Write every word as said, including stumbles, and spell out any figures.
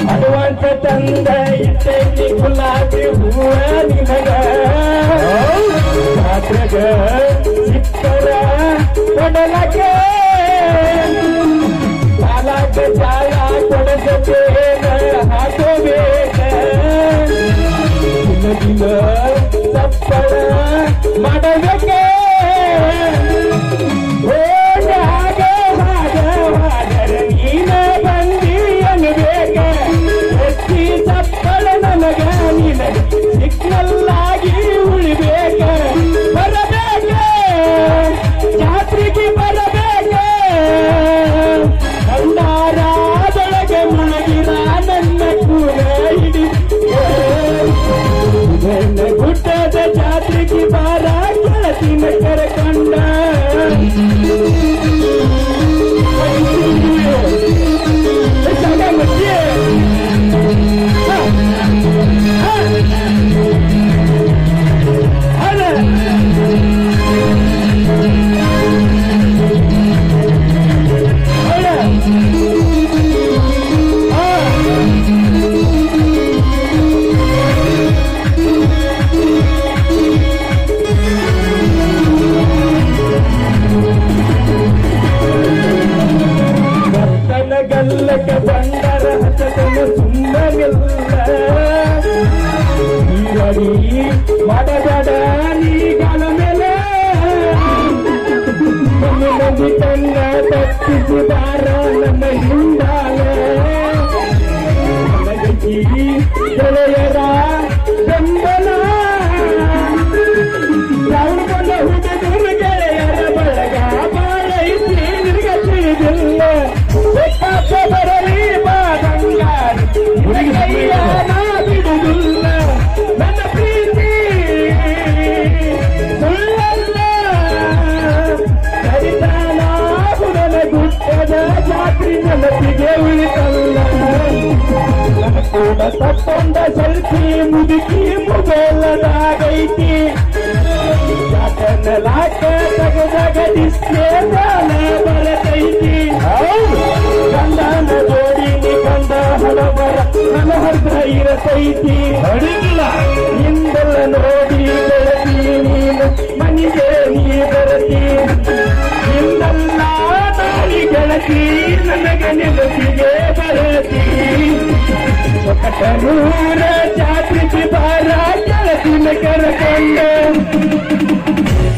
advance ತಂದ ಇಟ್ಟೈತಿ ಗುಲಾಬಿ ಹೂವ ನಿನಗ ಜಾತ್ರೆಗ ಸಿಕ್ಕರ ಕೊಡಲಕ್ಕೆ ಸಾಲಾಗ ಜಾಳ ಕೊಡಬೇಕ ಹಾಕೋಬೇಕ ದಿನ ದಿನ ಸಪ್ಪಳ ಮಾಡಬೇಕ ಹಾಗ ಹಾಗ ಹಾಗರ ನೀನ ಬಂದಿ ಅನ್ಬೇಕ ಎತ್ತಿ ಸಪ್ಪಳ ನನಗ ನಿನಗ ಸಿಗ್ನಲ್ಲಾಗಿ ಉಳಿಬೇಕ ಬರಬೇಕ ಜಾತ್ರೆಗೆ ಬರಬೇಕ ಭಂಡಾರದೊಳಗೆ ಮುಳುಗಿದ ನನ್ನ ಕೂಡ ಹಿಡಿ ಗುಡ್ಡದ ಜಾತ್ರೆಗೆ ಬಾರ ಗೆಳತಿನ ಕರಕಂಡ ಗಲ್ಲಕ ಬಂಡರ ಹಸತನು ಸುಮ್ಮನಿಲ್ಲ ಹೀರಡಿ ಮಾಡಬೇಡ ನೀಗಲ ಮೇಲೆ ಮಂದಿ ಕಣ್ಣ ತಪ್ಪಿಸಿದಾರ ನನ್ನ ಹಿಂದಾಲ ಗೆಳೆಯರ ಬೆಂಬಲ ಯಾವ್ಕೊಂಡ ಹುಡುಗರ ಗೆಳೆಯರ ಬಳಗ ಬಾಳೈತಿ ನಿನಗ ತಿಳಿದಿಲ್ಲ ಬರಲಿ ಬಾದಂಗಾರ ನಾ ಬಿಡುವುದಿಲ್ಲ ನನ್ನ ಪ್ರೀತಿ ಸುಳ್ಳಲ್ಲ ಸರಿತಾನಾಗುದನ ಗುಡ್ಡದ ಜಾತ್ರೆ ನೆನಪಿಗೆ ಉಳಿತಲ್ಲ ನನ್ನ ಕೂಡ ತಪ್ಪೊಂದ ಸೆಲ್ಫಿ ಮುದುಕಿ ಮೊಬೈಲದಾಗೈತಿ ಯಾಕನ್ನ ಲಾಕ ತಗದಾಗ ಡಿಸ್ಪ್ಲೇ ಬರತೈತಿ ಗಂಡನ ಜೋಡಿ ನೀ ಕಂಡ ಹಣಬರ ನನ್ನ ಹರ್ದ ಇರತೈತಿ ಅಡಿಗಿಲ್ಲ ಹಿಂದೆಲ್ಲ ನೋಡಿ ಬೆಳತಿ ನೀನು ಮನಿಗೆ ನೀ ಬರತಿ ಹಿಂದೆಲ್ಲ ನೋಡಿ ಗೆಳತಿ ನನಗೆ ನೆನಪಿಗೆ ಬರತಿ ಕಟನೂರ ಜಾತ್ರೆಗೆ ಬಾರ ಗೆಳತಿನ ಕರಕೊಂಡ